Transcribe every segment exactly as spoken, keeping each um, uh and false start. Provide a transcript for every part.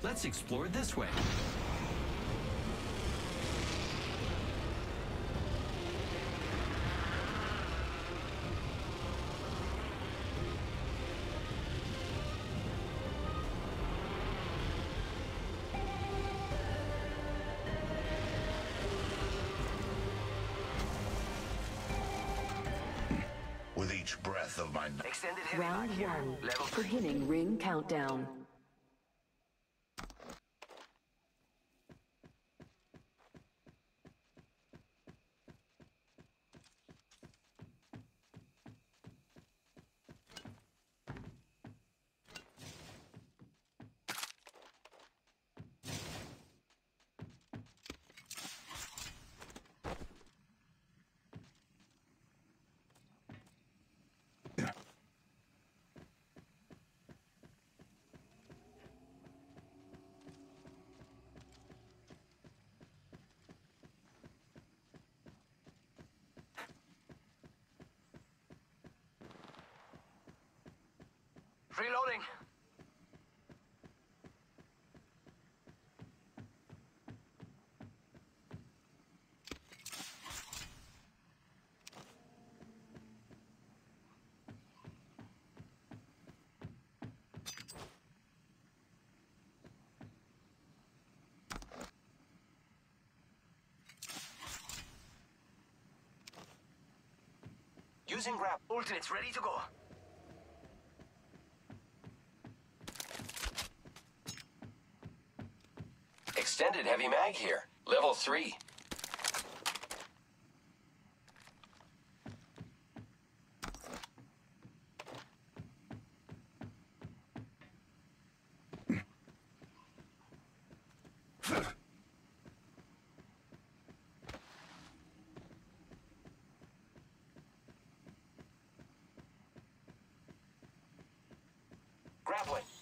Let's explore this way. With each breath of my... Extended heavy Round mag here. one. Level three. Beginning ring countdown. Reloading. Using grab. Ultimate's ready to go. Extended heavy mag here. Level three. Grappling.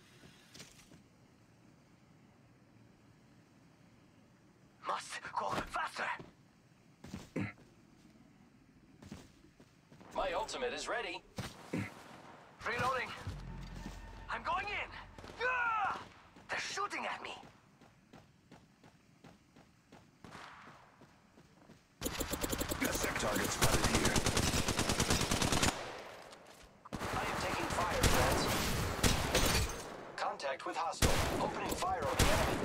Must go faster. My ultimate is ready. Reloading. I'm going in. Ah! They're shooting at me. Got sec target spotted here. I am taking fire, friends. Contact with hostile. Opening fire on the enemy.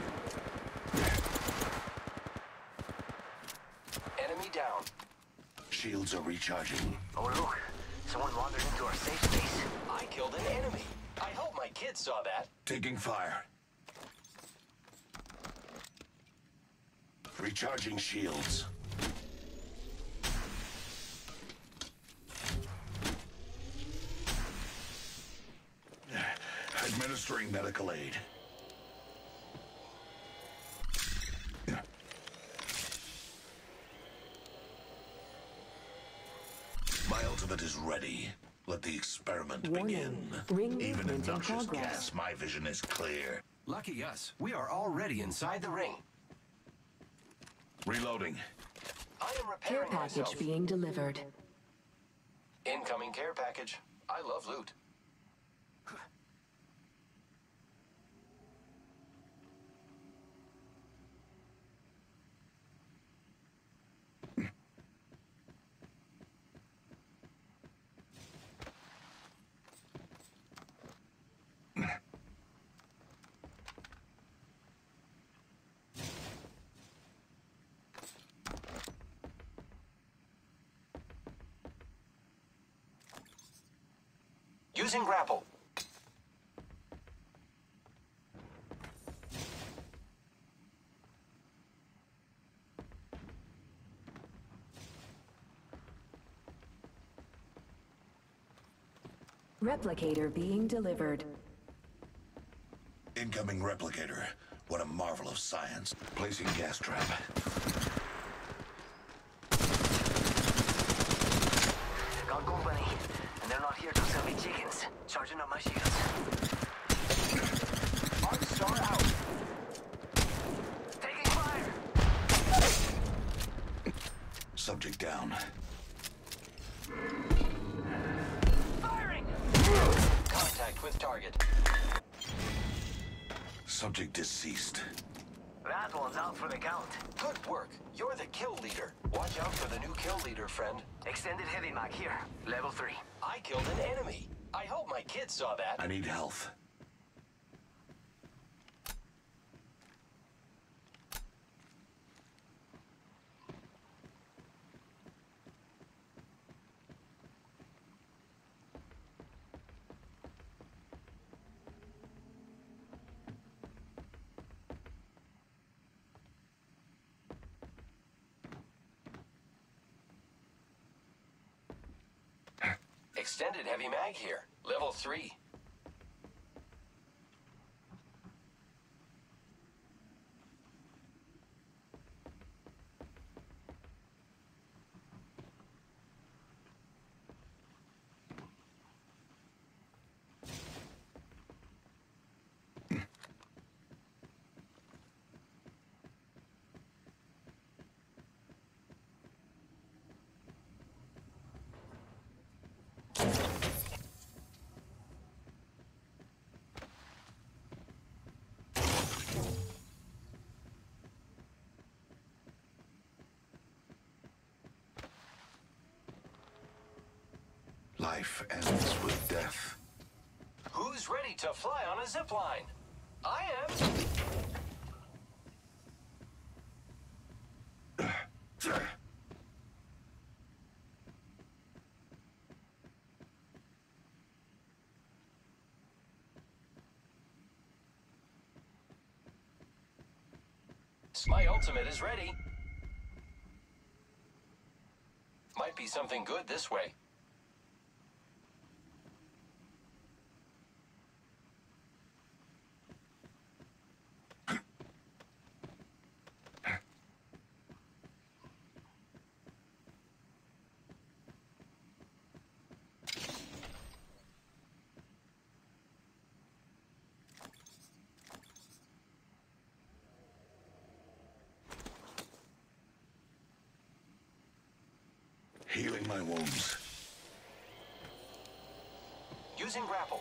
Enemy down. Shields are recharging. Oh look, someone wandered into our safe space. I killed an enemy. I hope my kids saw that. Taking fire. Recharging shields. Administering medical aid. My ultimate is ready. Let the experiment Warning. begin. Ring Even in movement in noxious progress. gas, my vision is clear. Lucky us. We are already inside the ring. Reloading. I am Care repairing package myself. being delivered. Incoming care package. I love loot. Using grapple. Replicator being delivered. Incoming replicator. What a marvel of science. Placing gas trap. Got company, and they're not here to sell me chickens. Charging up my shields. Arc star out. Taking fire. Subject down. Firing. Contact with target. Subject deceased. That one's out for the count. Good work. You're the kill leader. Watch out for the new kill leader, friend. Extended heavy mag here. Level three. I killed an enemy. I hope my kids saw that. I need health. Extended heavy mag here. Level three. Life ends with death. Who's ready to fly on a zip line? I am. My ultimate is ready. Might be something good this way. Healing my wounds. Using grapple.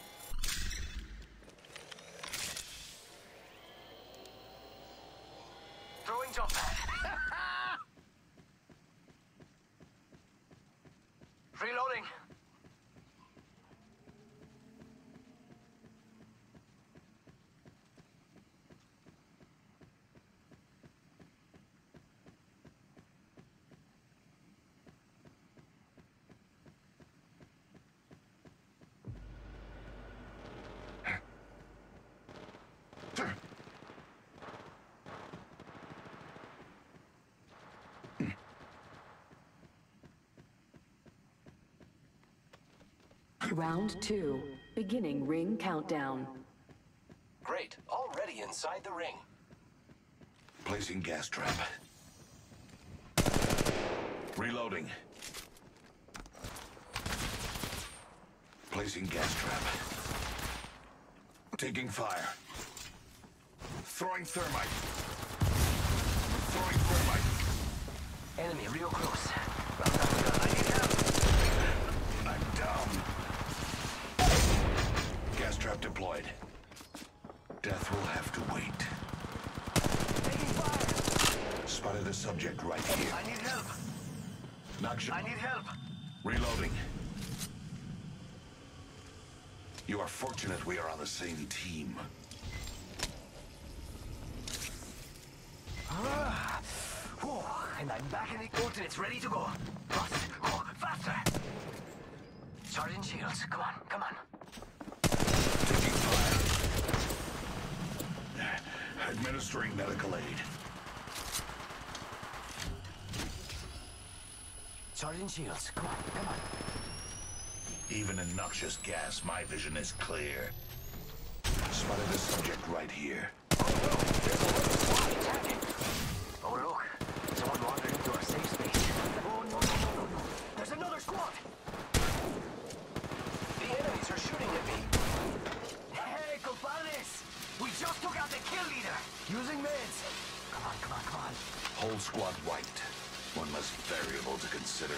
Throwing jump pad. Reloading. Round two. Beginning ring countdown. Great. Already inside the ring. Placing gas trap. Reloading. Placing gas trap. Taking fire. Throwing thermite. Throwing thermite. Enemy real close. Round after round. I need help. I'm down. Gas trap deployed. Death will have to wait. Taking fire. Spotted a subject right here. I need help. Knock shot. I need help. Reloading. You are fortunate we are on the same team. Ah. Whew. And I'm back in the coordinates, ready to go. Ross, go faster. Sergeant Shields, come on, come on. Taking fire. Administering medical aid. Sergeant Shields, come on, come on. Even in noxious gas, my vision is clear. Spotted a subject right here. Oh no, there's another squad attacking. Oh look, someone wandered into our safe space. Oh no, no, no, no, no. There's another squad. The enemies are shooting at me. Hey, compadres! We just took out the kill leader. Using meds. Come on, come on, come on. Whole squad wiped. One less variable to consider.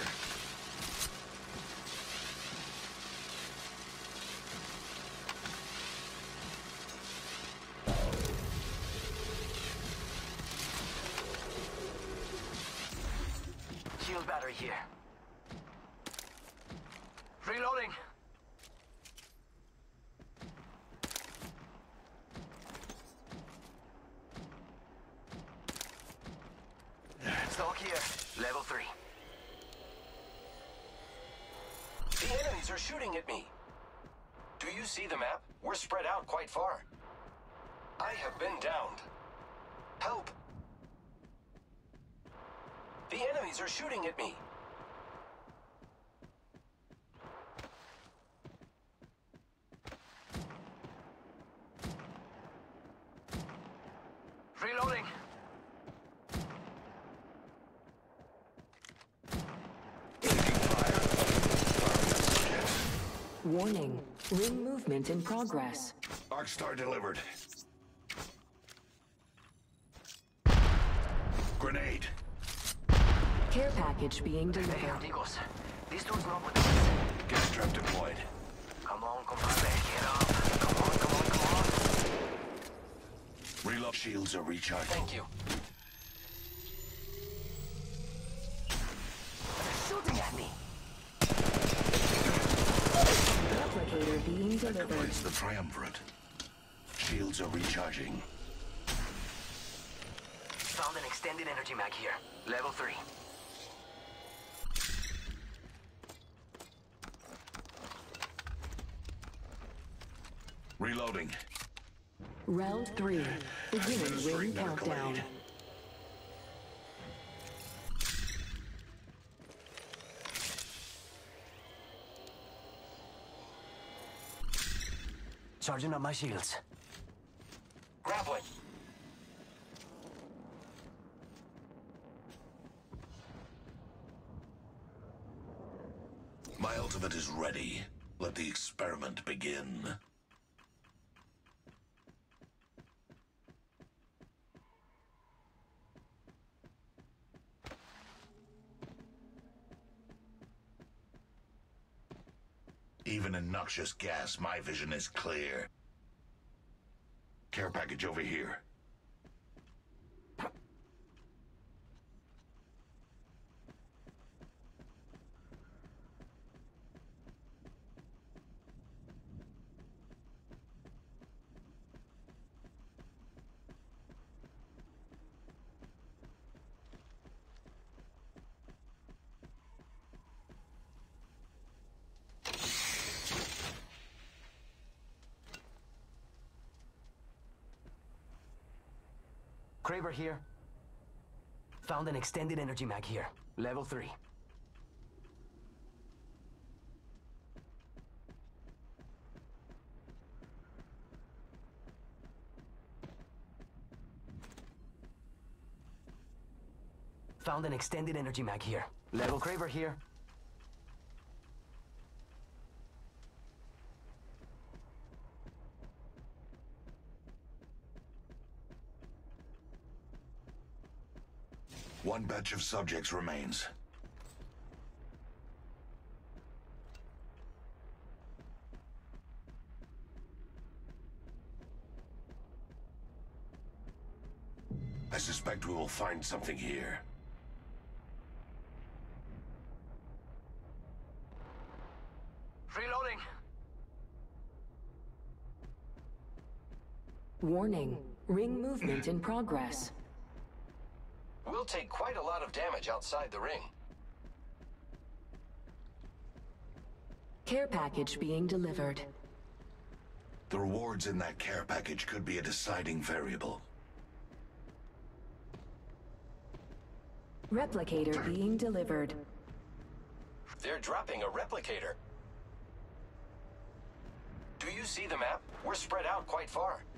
shield battery here. Reloading. Stock here. Level three. The enemies are shooting at me. Do you see the map? We're spread out quite far. I have been downed. Help! The enemies are shooting at me. Reloading. Warning. Ring movement in progress. Arcstar delivered. Grenade. Care package being Hey, delivered. amigos. This dude's not with us. Gas trap deployed. Come on, compadre. Get up. Come on, come on, come on. Reload shields are recharged. Thank you. Shooting at me. Replicator being That delivered. completes the triumvirate. Shields are recharging. Found an extended energy mag here. Level three. Reloading. Round three. Beginning ring Administering medical countdown. aid. Charging up my shields. Grappling. My ultimate is ready. Let the experiment begin. Even in noxious gas, my vision is clear. Care package over here. Kraber here. Found an extended energy mag here. Level three. Found an extended energy mag here. Level Kraber here. One batch of subjects remains. I suspect we will find something here. Reloading. Warning. Ring movement in progress. We'll take quite a lot of damage outside the ring. Care package being delivered. The rewards in that care package could be a deciding variable. Replicator being delivered. They're dropping a replicator. Do you see the map? We're spread out quite far.